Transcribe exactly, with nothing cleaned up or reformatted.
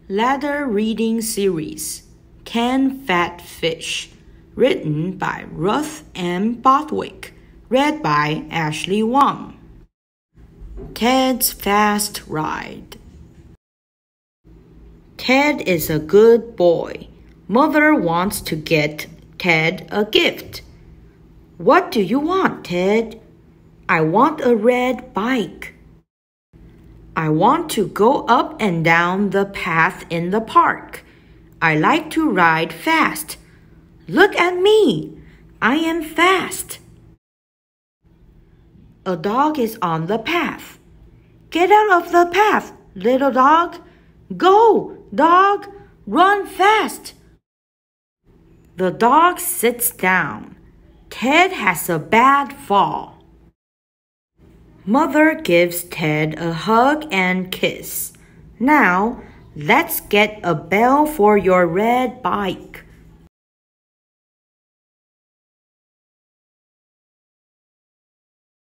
Letter Reading Series, Canned Fat Fish, written by Ruth M. Bothwick, read by Ashley Wang. Ted's Fast Ride. Ted is a good boy. Mother wants to get Ted a gift. What do you want, Ted? I want a red bike. I want to go up and down the path in the park. I like to ride fast. Look at me. I am fast. A dog is on the path. Get out of the path, little dog. Go, dog, run fast. The dog sits down. Ted has a bad fall. Mother gives Ted a hug and kiss. Now, let's get a bell for your red bike.